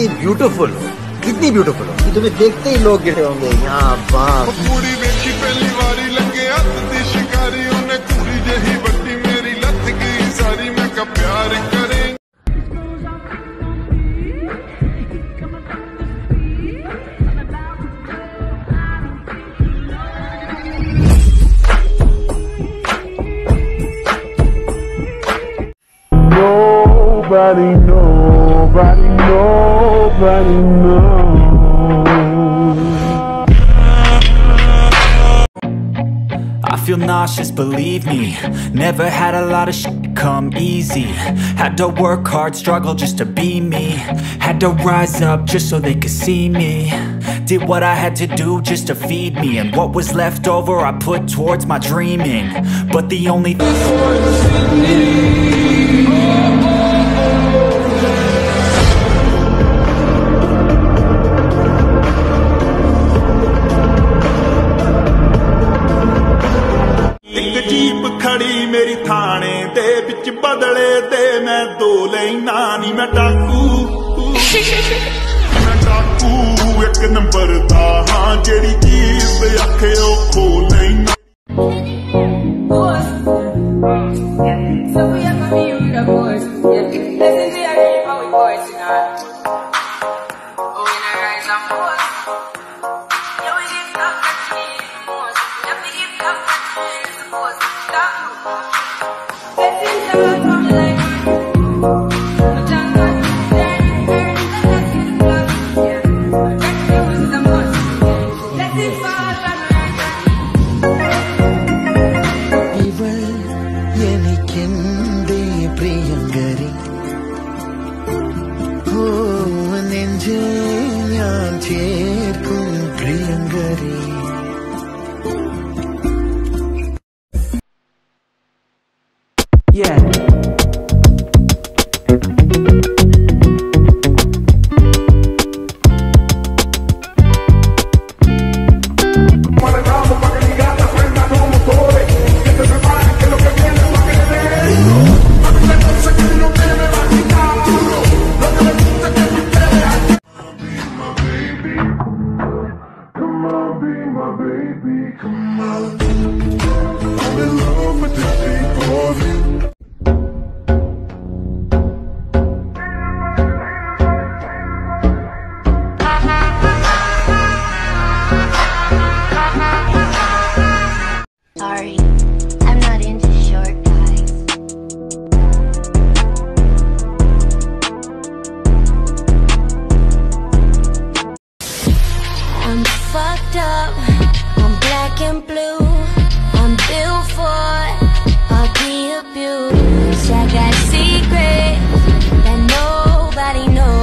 कितनी ब्यूटीफुल हो, कितनी ब्यूटीफुल हो कि तुम्हें देखते ही लोग गिरे होंगे यहाँ बाप। पूरी देखी पहली बारी लगे हथ दी शिकारी, उन्हें पूरी जही बट्टी मेरी लत गई सारी, मैं का प्यार करें। Nobody knows. I feel nauseous, believe me. Never had a lot of shit come easy. Had to work hard, struggle just to be me. Had to rise up just so they could see me. Did what I had to do just to feed me, and what was left over I put towards my dreaming. But the only खड़ी मेरी थाने दे बिच बदले दे, मैं दो लेना नी, मैं डाकू एक number दा हां, जेड़ी चीज आखे ओ खो लेना। So we are gonna be with the boys. Listen to your name, how we boys, you know. Oh, we not rise up, boys. Yeah, we give up the keys, boys. Yeah, we give up the keys, boys. Stop. Listen to us, I'm like, I'm done with that. Let's get love, yeah. Let's go with the boys. Let's get far. പ്രിയങ്കരി ഓ നെഞ്ചേ ഞാൻ ചേർക്കും പ്രിയങ്കരി. Yeah.